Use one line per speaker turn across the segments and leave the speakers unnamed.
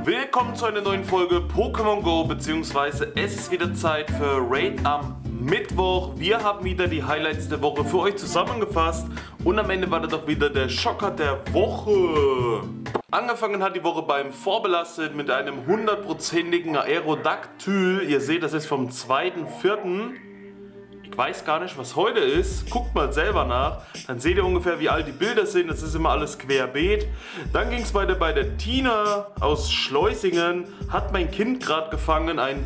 Willkommen zu einer neuen Folge Pokémon Go, beziehungsweise es ist wieder Zeit für Raid am Mittwoch. Wir haben wieder die Highlights der Woche für euch zusammengefasst und am Ende war das doch wieder der Schocker der Woche. Angefangen hat die Woche beim Vorbelastet mit einem 100%igen Aerodactyl. Ihr seht, das ist vom 2.4. Ich weiß gar nicht, was heute ist. Guckt mal selber nach. Dann seht ihr ungefähr, wie alt die Bilder sind. Das ist immer alles querbeet. Dann ging es weiter bei der Tina aus Schleusingen. Hat mein Kind gerade gefangen. Ein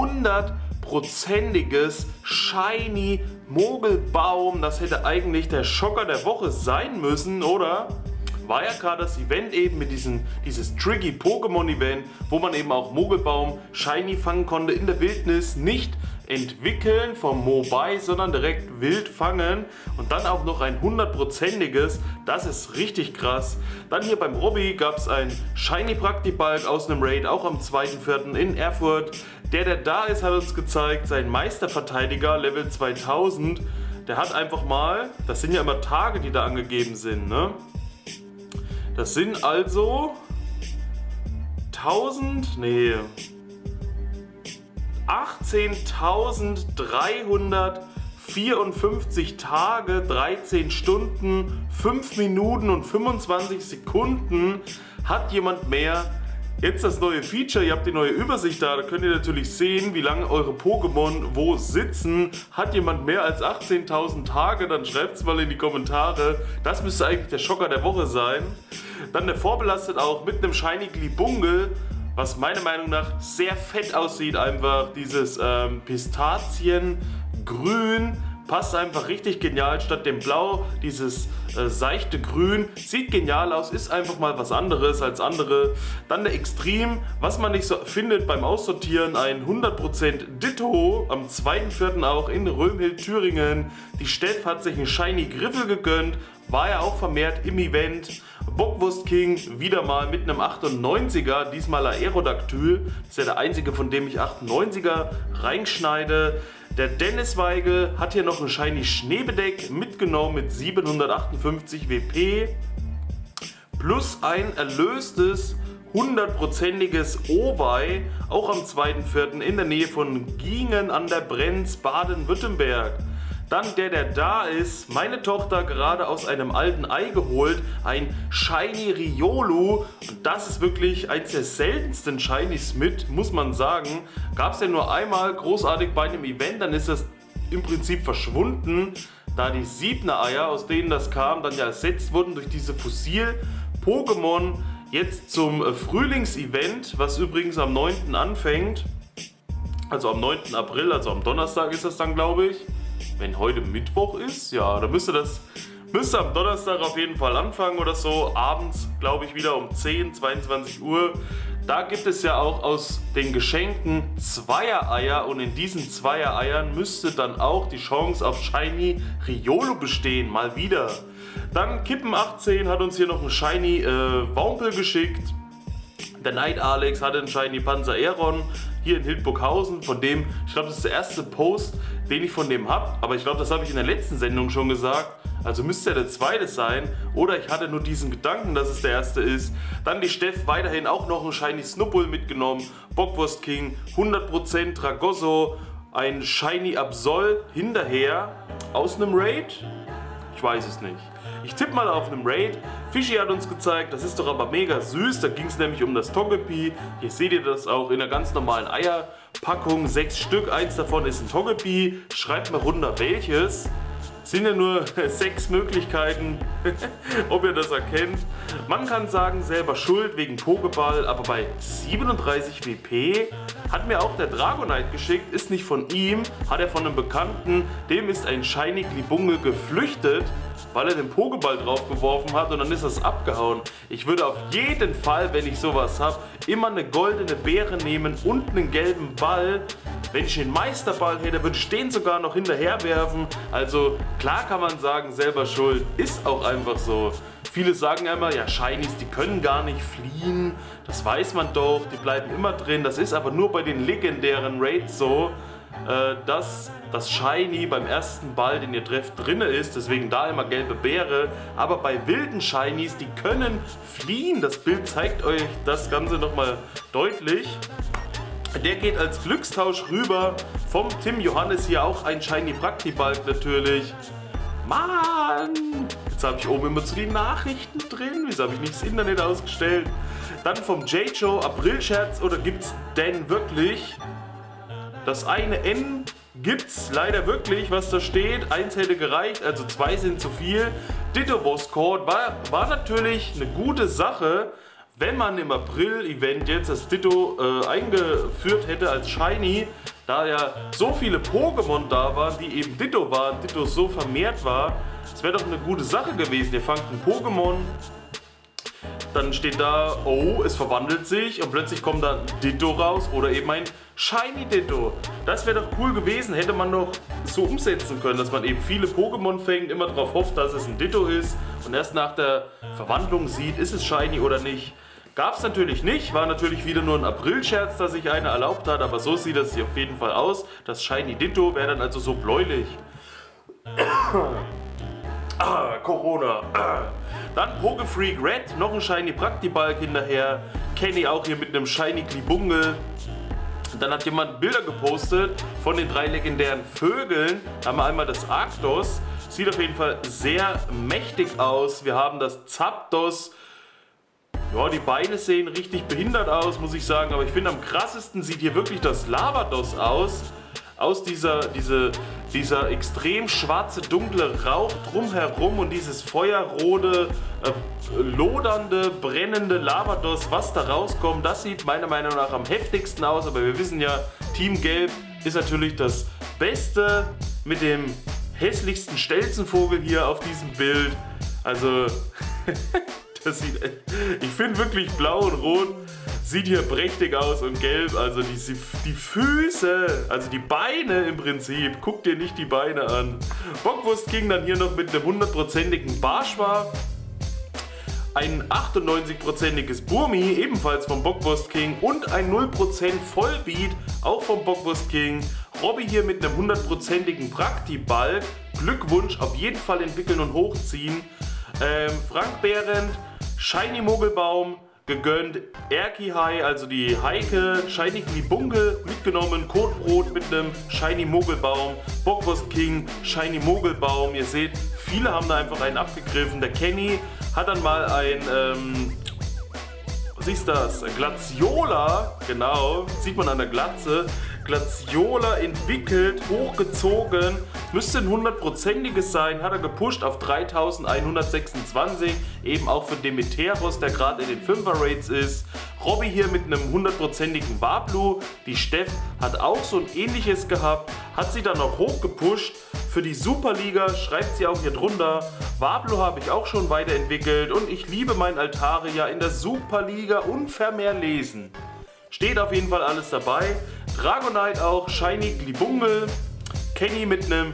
100%iges Shiny Mogelbaum. Das hätte eigentlich der Schocker der Woche sein müssen, oder? War ja gerade das Event eben mit dieses Tricky Pokémon Event, wo man eben auch Mogelbaum Shiny fangen konnte in der Wildnis, nicht entwickeln vom Mobile, sondern direkt wild fangen und dann auch noch ein 100%iges, das ist richtig krass. Dann hier beim Robby gab es ein Shiny Praktibalg aus einem Raid, auch am 2.4. in Erfurt. Der da ist, hat uns gezeigt, sein Meisterverteidiger Level 2000, der hat einfach mal, das sind ja immer Tage, die da angegeben sind, ne? Das sind also 18.354 Tage, 13 Stunden, 5 Minuten und 25 Sekunden hat jemand mehr. Jetzt das neue Feature, ihr habt die neue Übersicht da könnt ihr natürlich sehen, wie lange eure Pokémon wo sitzen. Hat jemand mehr als 18.000 Tage, dann schreibt es mal in die Kommentare. Das müsste eigentlich der Schocker der Woche sein. Dann der Vorbelastet auch mit einem Shiny Glibungel, was meiner Meinung nach sehr fett aussieht. Einfach dieses Pistaziengrün. Passt einfach richtig genial, statt dem Blau dieses seichte Grün. Sieht genial aus, ist einfach mal was anderes als andere. Dann der Extrem, was man nicht so findet beim Aussortieren, ein 100% Ditto, am 2.4. auch in Römhild, Thüringen. Die Steff hat sich einen Shiny Griffel gegönnt, war ja auch vermehrt im Event. Bockwurst King wieder mal mit einem 98er, diesmal Aerodactyl. Das ist ja der einzige, von dem ich 98er reinschneide. Der Dennis Weigel hat hier noch ein Shiny Schneebedeck mitgenommen mit 758 WP. Plus ein erlöstes 100%iges Owei, auch am 2.4. in der Nähe von Giengen an der Brenz, Baden-Württemberg. Dann der da ist, meine Tochter gerade aus einem alten Ei geholt, ein Shiny Riolu. Und das ist wirklich eins der seltensten Shinies mit, muss man sagen. Gab es ja nur einmal großartig bei einem Event, dann ist das im Prinzip verschwunden, da die 7er Eier, aus denen das kam, dann ja ersetzt wurden durch diese Fossil-Pokémon. Jetzt zum Frühlingsevent, was übrigens am 9. anfängt. Also am 9. April, also am Donnerstag ist das dann, glaube ich. Wenn heute Mittwoch ist, ja, dann müsste am Donnerstag auf jeden Fall anfangen oder so. Abends, glaube ich, wieder um 10, 22 Uhr. Da gibt es ja auch aus den Geschenken Zweier-Eier und in diesen Zweier-Eiern müsste dann auch die Chance auf Shiny Riolu bestehen, mal wieder. Dann Kippen18 hat uns hier noch ein Shiny Wampel geschickt. Der Night Alex hatte einen Shiny Panzer Aeron hier in Hildburghausen, von dem, ich glaube, das ist der erste Post, den ich von dem habe, aber ich glaube, das habe ich in der letzten Sendung schon gesagt, also müsste ja der zweite sein, oder ich hatte nur diesen Gedanken, dass es der erste ist. Dann die Steff weiterhin auch noch ein Shiny Snubbul mitgenommen, Bockwurst King, 100% Tragosso, ein Shiny Absol hinterher, aus einem Raid? Ich weiß es nicht. Ich tippe mal auf einem Raid. Fischi hat uns gezeigt, das ist doch aber mega süß. Da ging es nämlich um das Togepi. Hier seht ihr das auch in einer ganz normalen Eierpackung. 6 Stück, eins davon ist ein Togepi. Schreibt mal runter welches. Sind ja nur 6 Möglichkeiten, ob ihr das erkennt. Man kann sagen, selber schuld wegen Pokéball, aber bei 37 WP hat mir auch der Dragonite geschickt, ist nicht von ihm, hat er von einem Bekannten, dem ist ein Shiny Glibungel geflüchtet, weil er den Pokéball drauf geworfen hat und dann ist das abgehauen. Ich würde auf jeden Fall, wenn ich sowas habe, immer eine goldene Beere nehmen und einen gelben Ball. Wenn ich den Meisterball hätte, würde ich den sogar noch hinterher werfen. Also klar kann man sagen, selber schuld, ist auch einfach so. Viele sagen ja immer, ja Shinies, die können gar nicht fliehen, das weiß man doch, die bleiben immer drin. Das ist aber nur bei den legendären Raids so. dass das Shiny beim ersten Ball, den ihr trefft, drinne ist. Deswegen da immer gelbe Beere. Aber bei wilden Shinies, die können fliehen. Das Bild zeigt euch das Ganze nochmal deutlich. Der geht als Glückstausch rüber. Vom Tim Johannes hier auch ein Shiny Praktibalg natürlich. Mann! Jetzt habe ich oben immer zu den Nachrichten drin. Wieso habe ich nicht das Internet ausgestellt? Dann vom J-Joe Aprilscherz, oder gibt's denn wirklich? Das eine N gibt's leider wirklich, was da steht. 1 hätte gereicht, also 2 sind zu viel. Ditto Boss Code war natürlich eine gute Sache, wenn man im April-Event jetzt das Ditto eingeführt hätte als Shiny, da ja so viele Pokémon da waren, die eben Ditto waren, Ditto so vermehrt war. Es wäre doch eine gute Sache gewesen. Ihr fangt ein Pokémon, dann steht da, oh, es verwandelt sich und plötzlich kommt da ein Ditto raus oder eben ein Shiny Ditto. Das wäre doch cool gewesen, hätte man doch so umsetzen können, dass man eben viele Pokémon fängt, immer darauf hofft, dass es ein Ditto ist und erst nach der Verwandlung sieht, ist es Shiny oder nicht. Gab es natürlich nicht, war natürlich wieder nur ein Aprilscherz, dass sich einer erlaubt hat, aber so sieht das hier auf jeden Fall aus. Das Shiny Ditto wäre dann also so bläulich. Corona. Dann Pokefreak Red, noch ein Shiny Praktibalg hinterher. Kenny auch hier mit einem Shiny Klibungle. Dann hat jemand Bilder gepostet von den 3 legendären Vögeln. Da haben wir einmal das Arktos. Sieht auf jeden Fall sehr mächtig aus. Wir haben das Zapdos. Ja, die Beine sehen richtig behindert aus, muss ich sagen. Aber ich finde, am krassesten sieht hier wirklich das Lavados aus. Aus dieser extrem schwarze, dunkle Rauch drumherum und dieses feuerrote, lodernde, brennende Lavados, was da rauskommt, das sieht meiner Meinung nach am heftigsten aus. Aber wir wissen ja, Team Gelb ist natürlich das Beste mit dem hässlichsten Stelzenvogel hier auf diesem Bild. Also, das sieht, ich finde wirklich blau und rot sieht hier prächtig aus und gelb, also die Füße, also die Beine im Prinzip, guck dir nicht die Beine an. Bockwurst King dann hier noch mit einem 100%igen Barschwa, ein 98%iges Burmi, ebenfalls vom Bockwurst King und ein 0% Vollbeat, auch vom Bockwurst King. Robby hier mit einem 100%igen Praktibalg, Glückwunsch, auf jeden Fall entwickeln und hochziehen. Frank Behrendt, Shiny Mogelbaum, gegönnt, Erki High, also die Heike, Shiny Klibungle mitgenommen, Kotbrot mit einem Shiny Mogelbaum, Bockwurst King, Shiny Mogelbaum. Ihr seht, viele haben da einfach einen abgegriffen. Der Kenny hat dann mal ein, was ist das? Glaciola, genau, sieht man an der Glatze. Glaciola entwickelt, hochgezogen, müsste ein 100%iges sein, hat er gepusht auf 3126, eben auch für Demeteros, der gerade in den 5er-Rates ist. Robby hier mit einem 100%igen Wablu, die Steff hat auch so ein ähnliches gehabt, hat sie dann noch hochgepusht. Für die Superliga schreibt sie auch hier drunter, Wablu habe ich auch schon weiterentwickelt und ich liebe mein Altaria in der Superliga und vermehr lesen. Steht auf jeden Fall alles dabei. Dragonite auch, Shiny Glibungle, Kenny mit einem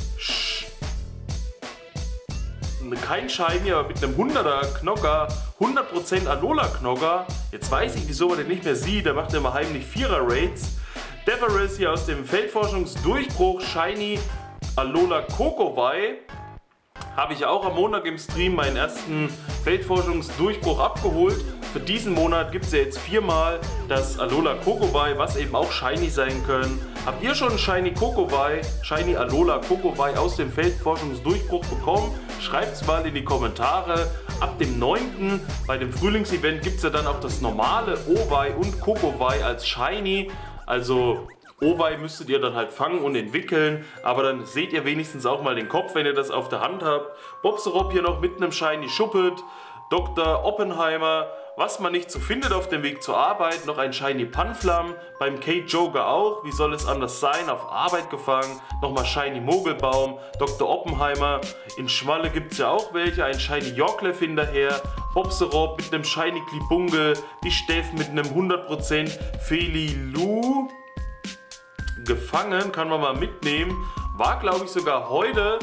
kein Shiny, aber mit einem 100er Knocker, 100% Alola Knocker. Jetzt weiß ich, wieso man den nicht mehr sieht, der macht immer heimlich 4er Raids. Deveris hier aus dem Feldforschungsdurchbruch, Shiny Alola Kokowai. Habe ich auch am Montag im Stream meinen ersten Feldforschungsdurchbruch abgeholt. Für diesen Monat gibt es ja jetzt 4-mal das Alola Kokowai, was eben auch Shiny sein können. Habt ihr schon Shiny Kokowai, Shiny Alola Kokowai aus dem Feldforschungsdurchbruch bekommen? Schreibt es mal in die Kommentare. Ab dem 9. bei dem Frühlingsevent gibt es ja dann auch das normale Owei und Kokowai als Shiny. Also Owei müsstet ihr dann halt fangen und entwickeln, aber dann seht ihr wenigstens auch mal den Kopf, wenn ihr das auf der Hand habt. Bobserop hier noch mit einem Shiny Schuppet, Dr. Oppenheimer, was man nicht so findet auf dem Weg zur Arbeit, noch ein Shiny Panflam, beim Kate Joker auch, wie soll es anders sein, auf Arbeit gefangen, nochmal Shiny Mogelbaum, Dr. Oppenheimer, in Schmalle gibt es ja auch welche, ein Shiny Yorkleff hinterher, Bobserop mit einem Shiny Klibungle, die Steff mit einem 100% Felilu, gefangen, kann man mal mitnehmen, war glaube ich sogar heute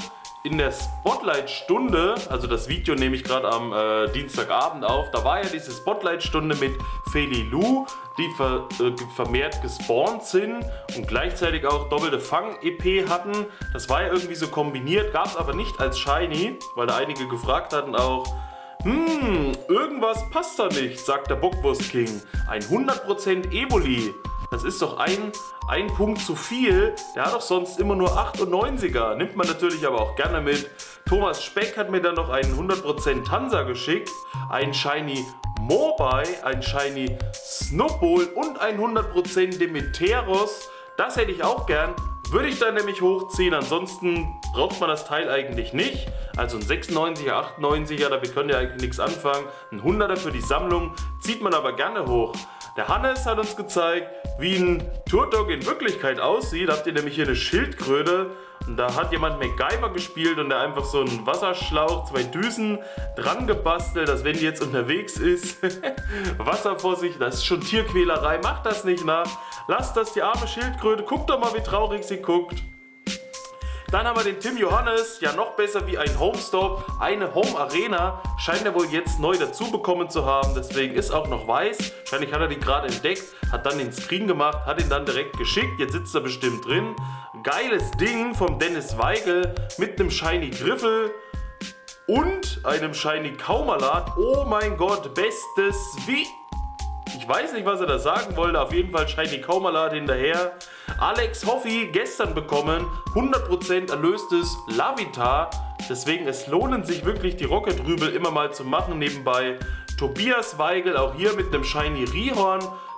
in der Spotlight-Stunde, also das Video nehme ich gerade am Dienstagabend auf, da war ja diese Spotlight-Stunde mit Feli Lu, die vermehrt gespawnt sind und gleichzeitig auch doppelte Fang-EP hatten. Das war ja irgendwie so kombiniert, gab es aber nicht als Shiny, weil da einige gefragt hatten auch, irgendwas passt da nicht, sagt der Bockwurst King. Ein 100% Evoli. Das ist doch ein Punkt zu viel. Der hat doch sonst immer nur 98er. Nimmt man natürlich aber auch gerne mit. Thomas Speck hat mir dann noch einen 100% Tansa geschickt. Ein Shiny Mobile, ein Shiny Snowball und ein 100% Demeteros. Das hätte ich auch gern. Würde ich dann nämlich hochziehen. Ansonsten braucht man das Teil eigentlich nicht. Also ein 96er, 98er, damit könnt ihr eigentlich nichts anfangen. Ein 100er für die Sammlung zieht man aber gerne hoch. Der Hannes hat uns gezeigt, wie ein Turtok in Wirklichkeit aussieht. Da habt ihr nämlich hier eine Schildkröte und da hat jemand MacGyver gespielt und der einfach so einen Wasserschlauch, 2 Düsen dran gebastelt, dass wenn die jetzt unterwegs ist, Wasser vor sich, das ist schon Tierquälerei, macht das nicht nach. Lasst das, die arme Schildkröte, guckt doch mal, wie traurig sie guckt. Dann haben wir den Tim Johannes, ja noch besser wie ein Homestop, eine Home Arena, scheint er wohl jetzt neu dazu bekommen zu haben, deswegen ist auch noch weiß, wahrscheinlich hat er die gerade entdeckt, hat dann den Screen gemacht, hat ihn dann direkt geschickt, jetzt sitzt er bestimmt drin. Geiles Ding vom Dennis Weigel mit einem Shiny Griffel und einem Shiny Kaumalat, oh mein Gott, bestes wie... Ich weiß nicht, was er da sagen wollte, auf jeden Fall Shiny Kaumalat hinterher. Alex Hoffi gestern bekommen, 100% erlöstes Lavitar. Deswegen es lohnen sich wirklich die Rocket-Rübel immer mal zu machen nebenbei. Tobias Weigel auch hier mit einem Shiny Rihorn.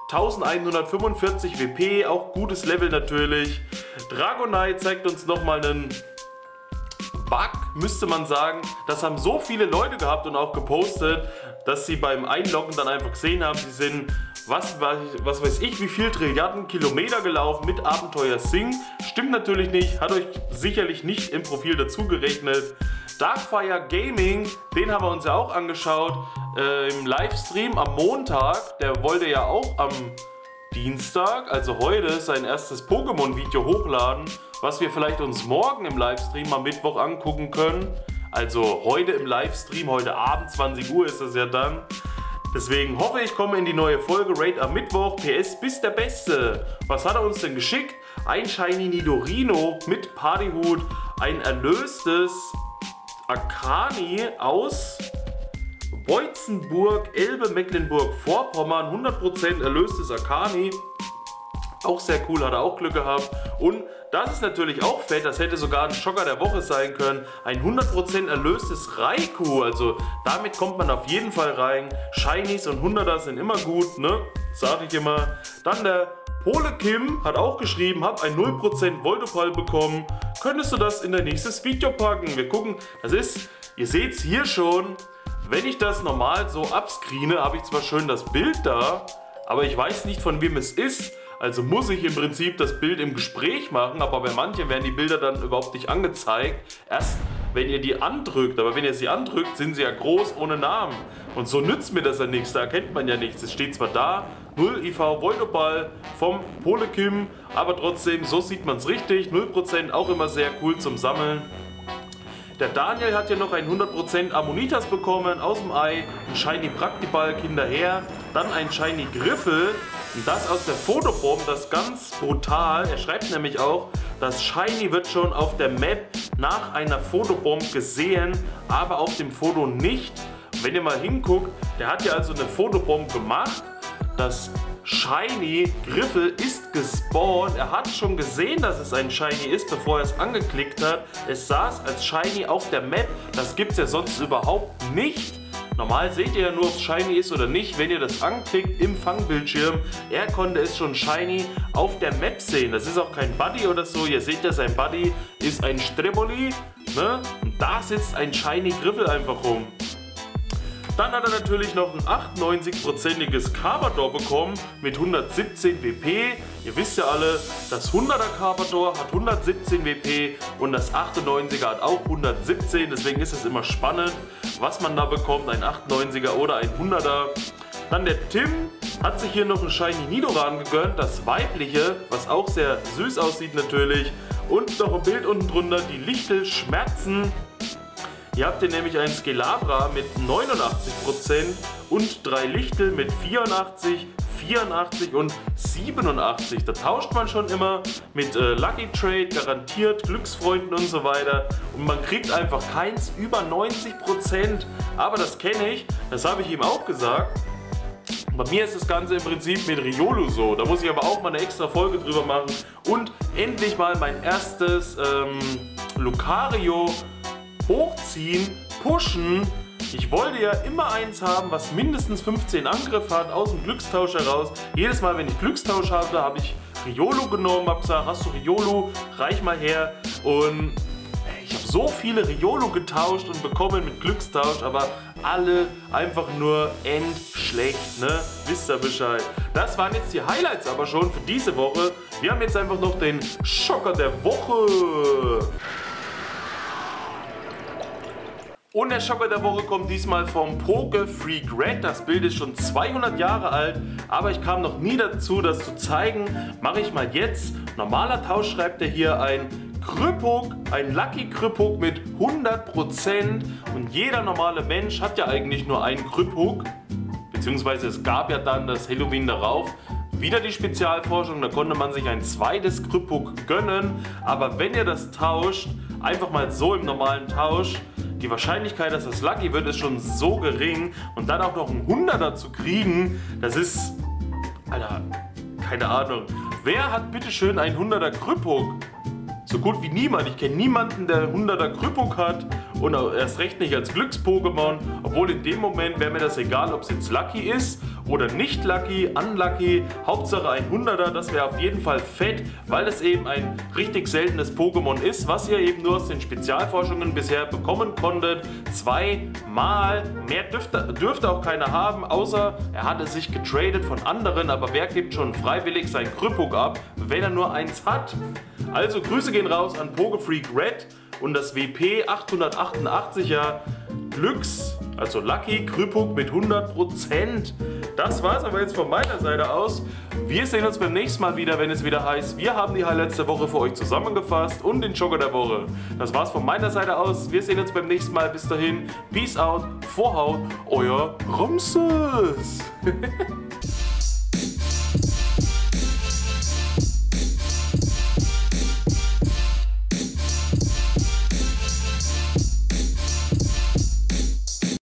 1145 WP, auch gutes Level natürlich. Dragonite zeigt uns nochmal einen Bug, müsste man sagen. Das haben so viele Leute gehabt und auch gepostet, dass sie beim Einloggen dann einfach gesehen haben, sie sind, was weiß ich, wie viel Trilliarden Kilometer gelaufen mit Abenteuer Sing. Stimmt natürlich nicht, hat euch sicherlich nicht im Profil dazu gerechnet. Darkfire Gaming, den haben wir uns ja auch angeschaut im Livestream am Montag. Der wollte ja auch am Dienstag, also heute, sein erstes Pokémon-Video hochladen, was wir vielleicht uns morgen im Livestream am Mittwoch angucken können. Also heute im Livestream, heute Abend, 20 Uhr ist das ja dann. Deswegen hoffe ich, komme in die neue Folge Raid am Mittwoch. PS, bist der Beste. Was hat er uns denn geschickt? Ein Shiny Nidorino mit Partyhut, ein erlöstes Akani aus Boitzenburg, Elbe, Mecklenburg-Vorpommern, 100% erlöstes Akani. Auch sehr cool, hat er auch Glück gehabt. Und das ist natürlich auch fett, das hätte sogar ein Schocker der Woche sein können. Ein 100% erlöstes Raikou, also damit kommt man auf jeden Fall rein. Shinies und 100er sind immer gut, ne? Sag ich immer. Dann der Pole Kim hat auch geschrieben, hab ein 0% Voltopal bekommen. Könntest du das in dein nächstes Video packen? Wir gucken, das ist, ihr seht es hier schon, wenn ich das normal so abscreene, habe ich zwar schön das Bild da, aber ich weiß nicht, von wem es ist. Also muss ich im Prinzip das Bild im Gespräch machen, aber bei manchen werden die Bilder dann überhaupt nicht angezeigt. Erst wenn ihr die andrückt, aber wenn ihr sie andrückt, sind sie ja groß ohne Namen. Und so nützt mir das ja nichts, da erkennt man ja nichts. Es steht zwar da, 0 IV Voltoball vom Pole Kim, aber trotzdem, so sieht man es richtig. 0% auch immer sehr cool zum Sammeln. Der Daniel hat ja noch ein 100% Ammonitas bekommen aus dem Ei, ein Shiny Praktibalk hinterher, dann ein Shiny Griffel und das aus der Fotobomb, das ist ganz brutal. Er schreibt nämlich auch, das Shiny wird schon auf der Map nach einer Fotobomb gesehen, aber auf dem Foto nicht. Wenn ihr mal hinguckt, der hat ja also eine Fotobomb gemacht, das Shiny Griffel ist gespawnt. Er hat schon gesehen, dass es ein Shiny ist, bevor er es angeklickt hat. Es saß als Shiny auf der Map. Das gibt es ja sonst überhaupt nicht. Normal seht ihr ja nur, ob es Shiny ist oder nicht, wenn ihr das anklickt im Fangbildschirm. Er konnte es schon Shiny auf der Map sehen. Das ist auch kein Buddy oder so. Ihr seht ja, sein Buddy ist ein Streboli. Ne? Und da sitzt ein Shiny Griffel einfach rum. Dann hat er natürlich noch ein 98%iges Carpador bekommen mit 117 WP. Ihr wisst ja alle, das 100er Carpador hat 117 WP und das 98er hat auch 117. Deswegen ist es immer spannend, was man da bekommt, ein 98er oder ein 100er. Dann der Tim Hat sich hier noch ein Shiny Nidoran gegönnt, das weibliche, was auch sehr süß aussieht natürlich. Und noch ein Bild unten drunter, die Lichtel schmerzen. Hier habt ihr nämlich ein Skelabra mit 89% und 3 Lichtel mit 84, 84 und 87. Da tauscht man schon immer mit Lucky Trade, garantiert, Glücksfreunden und so weiter. Und man kriegt einfach keins über 90%. Aber das kenne ich, das habe ich ihm auch gesagt. Bei mir ist das Ganze im Prinzip mit Riolu so. Da muss ich aber auch mal eine extra Folge drüber machen. Und endlich mal mein erstes Lucario hochziehen, pushen. Ich wollte ja immer eins haben, was mindestens 15 Angriff hat, aus dem Glückstausch heraus. Jedes Mal, wenn ich Glückstausch hatte, habe ich Riolu genommen, habe gesagt, hast du Riolu, reich mal her. Und ich habe so viele Riolu getauscht und bekommen mit Glückstausch, aber alle einfach nur endschlecht, ne? Wisst ihr Bescheid. Das waren jetzt die Highlights aber schon für diese Woche. Wir haben jetzt einfach noch den Schocker der Woche. Und der Schocker der Woche kommt diesmal vom Pokefreak Red. Das Bild ist schon 200 Jahre alt, aber ich kam noch nie dazu, das zu zeigen. Mache ich mal jetzt. Normaler Tausch schreibt er hier ein Krypuk, ein Lucky Krypuk mit 100%. Und jeder normale Mensch hat ja eigentlich nur einen Krypuk. Beziehungsweise es gab ja dann das Halloween darauf wieder die Spezialforschung, da konnte man sich ein zweites Krypuk gönnen. Aber wenn ihr das tauscht, einfach mal so im normalen Tausch, die Wahrscheinlichkeit, dass das Lucky wird, ist schon so gering. Und dann auch noch einen 100er zu kriegen, das ist, Alter, keine Ahnung. Wer hat bitteschön einen 100er Krypuk? So gut wie niemand. Ich kenne niemanden, der 100er Krypuk hat und erst recht nicht als Glücks-Pokémon. Obwohl in dem Moment wäre mir das egal, ob es jetzt Lucky ist oder nicht Lucky, Unlucky. Hauptsache ein 100er, das wäre auf jeden Fall fett, weil es eben ein richtig seltenes Pokémon ist, was ihr eben nur aus den Spezialforschungen bisher bekommen konntet. Zweimal. Mehr dürfte auch keiner haben, außer er hat es sich getradet von anderen. Aber wer gibt schon freiwillig sein Krypuk ab, wenn er nur eins hat? Also Grüße gehen raus an Pokefreak Red und das WP 888er Glücks, also Lucky Krypuk mit 100%. Das war's aber jetzt von meiner Seite aus. Wir sehen uns beim nächsten Mal wieder, wenn es wieder heißt, wir haben die Highlights der Woche für euch zusammengefasst und den Schocker der Woche. Das war's von meiner Seite aus. Wir sehen uns beim nächsten Mal. Bis dahin, Peace out, Vorhaut, euer Ramses.